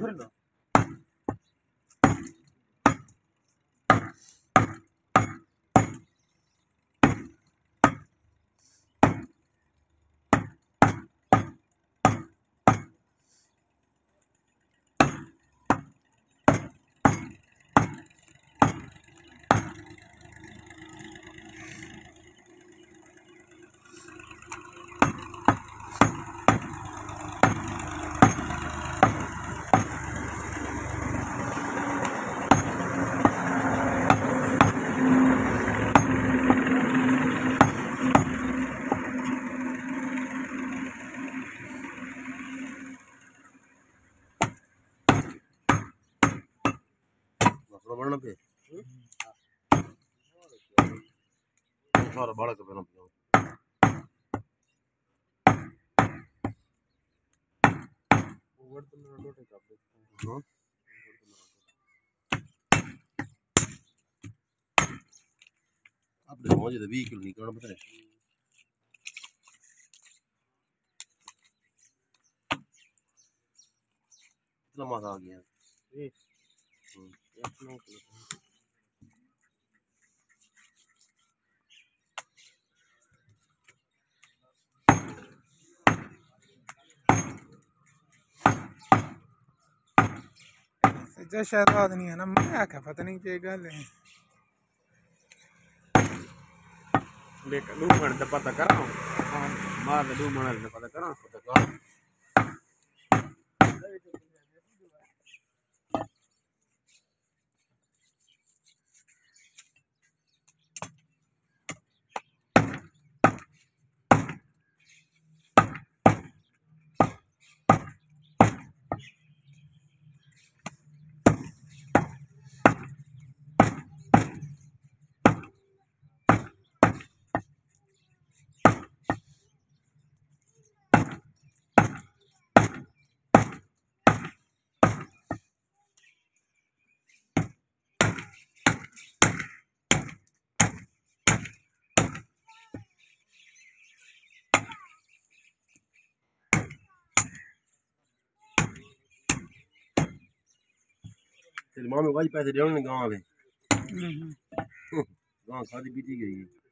फिर बढ़ना पे सारा बड़ा के बना अपने मुझे तो 20 किलो निकलना पता है इतना मजा आ गया सच्चा शहजाद नहीं है ना मैं क्या पता नहीं क्या गल है देख लू मन दा पता करा मार लू मन दा पता करा तेरी मां में वाज पैसे देने गांव में गांव खादी पीती गई